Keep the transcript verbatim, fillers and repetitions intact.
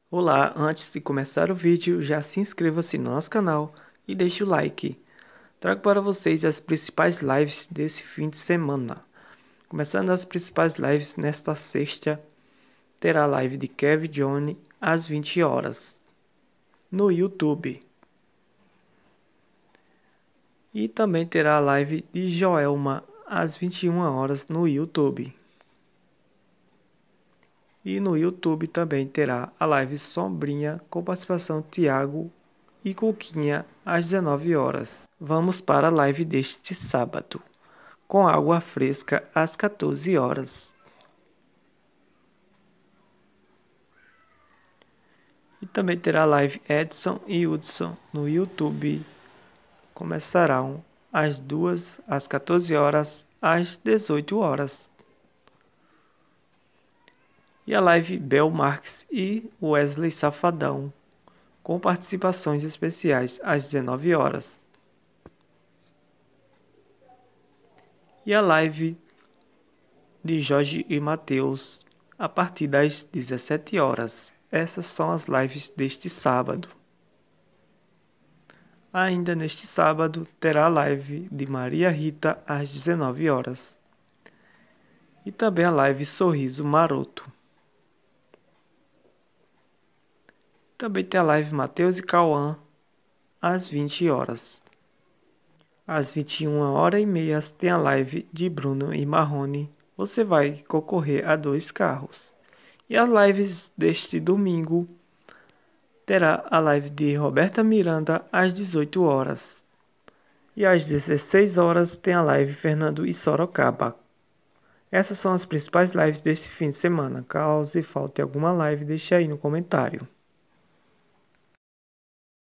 Olá, antes de começar o vídeo, já se inscreva-se no nosso canal e deixe o like. Trago para vocês as principais lives desse fim de semana. Começando as principais lives nesta sexta, terá a live de Kevin Johnny às vinte horas no YouTube. E também terá a live de Joelma às vinte e uma horas no YouTube. E no YouTube também terá a live Sombrinha com participação Thiago e Cuquinha às dezenove horas. Vamos para a live deste sábado, com água fresca às quatorze horas. E também terá a live Edson e Hudson no YouTube. Começarão às duas, às quatorze horas, às dezoito horas. E a live Bel Marques e Wesley Safadão, com participações especiais às dezenove horas. E a live de Jorge e Matheus a partir das dezessete horas. Essas são as lives deste sábado. Ainda neste sábado terá a live de Maria Rita às dezenove horas. E também a live Sorriso Maroto. Também tem a live Matheus e Cauã às vinte horas. Às vinte e uma horas e meia tem a live de Bruno e Marrone. Você vai concorrer a dois carros. E as lives deste domingo terá a live de Roberta Miranda às dezoito horas. E às dezesseis horas tem a live Fernando e Sorocaba. Essas são as principais lives deste fim de semana. Caso falte alguma live, deixe aí no comentário.